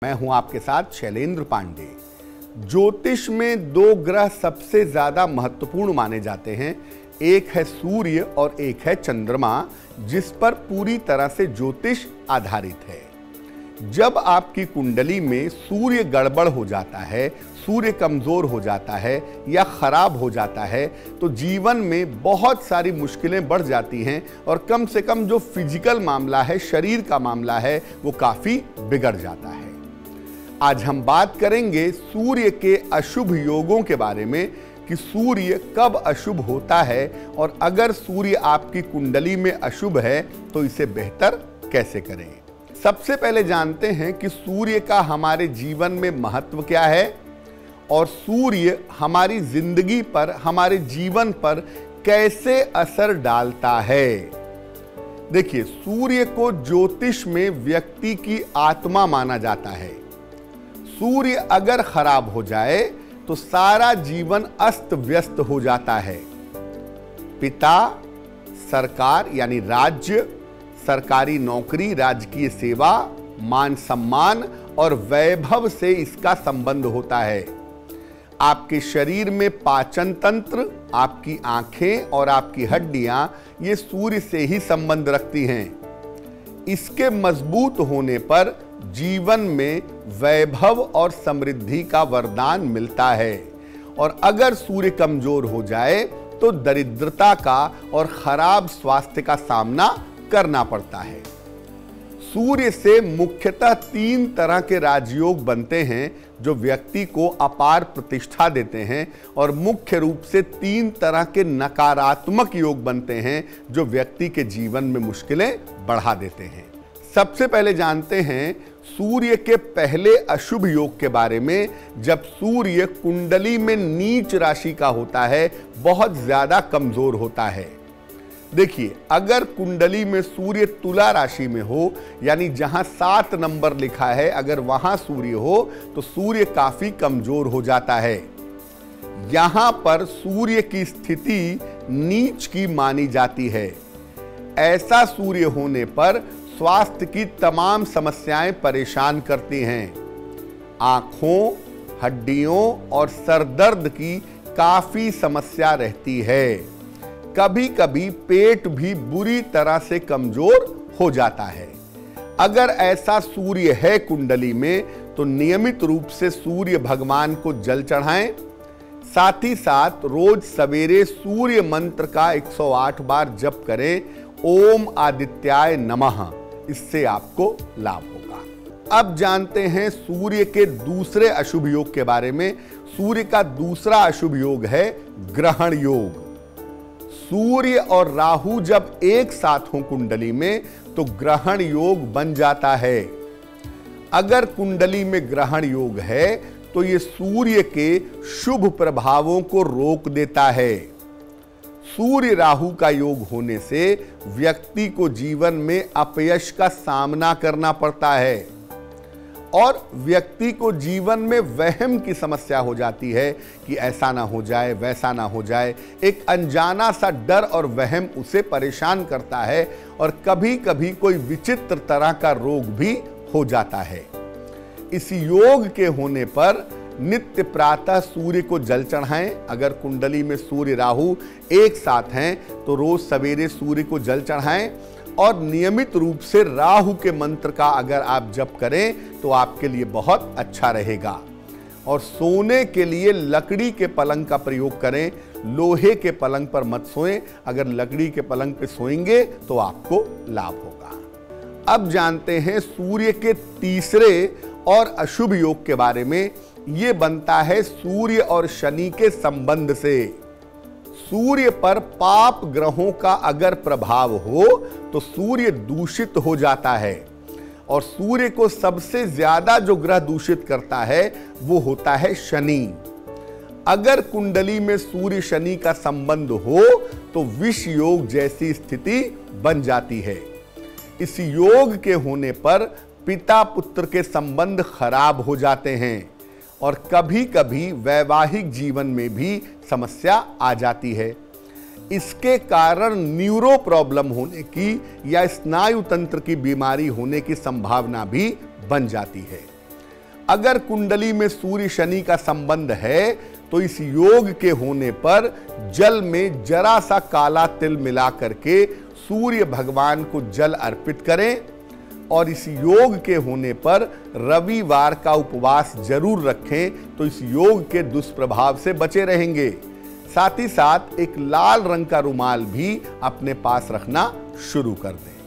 मैं हूं आपके साथ शैलेंद्र पांडे। ज्योतिष में दो ग्रह सबसे ज्यादा महत्वपूर्ण माने जाते हैं, एक है सूर्य और एक है चंद्रमा, जिस पर पूरी तरह से ज्योतिष आधारित है। जब आपकी कुंडली में सूर्य गड़बड़ हो जाता है, सूर्य कमजोर हो जाता है या खराब हो जाता है, तो जीवन में बहुत सारी मुश्किलें बढ़ जाती हैं और कम से कम जो फिजिकल मामला है, शरीर का मामला है, वो काफी बिगड़ जाता है। आज हम बात करेंगे सूर्य के अशुभ योगों के बारे में कि सूर्य कब अशुभ होता है और अगर सूर्य आपकी कुंडली में अशुभ है तो इसे बेहतर कैसे करें। सबसे पहले जानते हैं कि सूर्य का हमारे जीवन में महत्व क्या है और सूर्य हमारी जिंदगी पर, हमारे जीवन पर कैसे असर डालता है। देखिए, सूर्य को ज्योतिष में व्यक्ति की आत्मा माना जाता है। सूर्य अगर खराब हो जाए तो सारा जीवन अस्त व्यस्त हो जाता है। पिता, सरकार यानी राज्य, सरकारी नौकरी, राजकीय सेवा, मान सम्मान और वैभव से इसका संबंध होता है। आपके शरीर में पाचन तंत्र, आपकी आंखें और आपकी हड्डियां ये सूर्य से ही संबंध रखती हैं। इसके मजबूत होने पर जीवन में वैभव और समृद्धि का वरदान मिलता है और अगर सूर्य कमजोर हो जाए तो दरिद्रता का और खराब स्वास्थ्य का सामना करना पड़ता है। सूर्य से मुख्यतः 3 तरह के राजयोग बनते हैं जो व्यक्ति को अपार प्रतिष्ठा देते हैं और मुख्य रूप से 3 तरह के नकारात्मक योग बनते हैं जो व्यक्ति के जीवन में मुश्किलें बढ़ा देते हैं। सबसे पहले जानते हैं सूर्य के पहले अशुभ योग के बारे में। जब सूर्य कुंडली में नीच राशि का होता है, बहुत ज्यादा कमजोर होता है। देखिए, अगर कुंडली में सूर्य तुला राशि में हो, यानी जहां 7 नंबर लिखा है, अगर वहां सूर्य हो तो सूर्य काफी कमजोर हो जाता है। यहां पर सूर्य की स्थिति नीच की मानी जाती है। ऐसा सूर्य होने पर स्वास्थ्य की तमाम समस्याएं परेशान करती हैं। आंखों, हड्डियों और सर दर्द की काफी समस्या रहती है। कभी कभी पेट भी बुरी तरह से कमजोर हो जाता है। अगर ऐसा सूर्य है कुंडली में तो नियमित रूप से सूर्य भगवान को जल चढ़ाएं। साथ ही साथ रोज सवेरे सूर्य मंत्र का 108 बार जप करें, ओम आदित्याय नमः। इससे आपको लाभ होगा। अब जानते हैं सूर्य के दूसरे अशुभ योग के बारे में। सूर्य का दूसरा अशुभ योग है ग्रहण योग। सूर्य और राहु जब एक साथ हों कुंडली में तो ग्रहण योग बन जाता है। अगर कुंडली में ग्रहण योग है तो यह सूर्य के शुभ प्रभावों को रोक देता है। सूर्य राहु का योग होने से व्यक्ति को जीवन में अपयश का सामना करना पड़ता है और व्यक्ति को जीवन में वहम की समस्या हो जाती है कि ऐसा ना हो जाए, वैसा ना हो जाए। एक अनजाना सा डर और वहम उसे परेशान करता है और कभी कभी कोई विचित्र तरह का रोग भी हो जाता है। इस योग के होने पर नित्य प्रातः सूर्य को जल चढ़ाएं। अगर कुंडली में सूर्य राहु एक साथ हैं तो रोज सवेरे सूर्य को जल चढ़ाएं और नियमित रूप से राहु के मंत्र का अगर आप जप करें तो आपके लिए बहुत अच्छा रहेगा। और सोने के लिए लकड़ी के पलंग का प्रयोग करें, लोहे के पलंग पर मत सोएं। अगर लकड़ी के पलंग पर सोएंगे तो आपको लाभ होगा। अब जानते हैं सूर्य के तीसरे और अशुभ योग के बारे में। ये बनता है सूर्य और शनि के संबंध से। सूर्य पर पाप ग्रहों का अगर प्रभाव हो तो सूर्य दूषित हो जाता है और सूर्य को सबसे ज्यादा जो ग्रह दूषित करता है वो होता है शनि। अगर कुंडली में सूर्य शनि का संबंध हो तो विष योग जैसी स्थिति बन जाती है। इस योग के होने पर पिता पुत्र के संबंध खराब हो जाते हैं और कभी कभी वैवाहिक जीवन में भी समस्या आ जाती है। इसके कारण न्यूरो प्रॉब्लम होने की या स्नायु तंत्र की बीमारी होने की संभावना भी बन जाती है। अगर कुंडली में सूर्य शनि का संबंध है तो इस योग के होने पर जल में जरा सा काला तिल मिला करके सूर्य भगवान को जल अर्पित करें और इस योग के होने पर रविवार का उपवास जरूर रखें तो इस योग के दुष्प्रभाव से बचे रहेंगे। साथ ही साथ एक लाल रंग का रुमाल भी अपने पास रखना शुरू कर दें।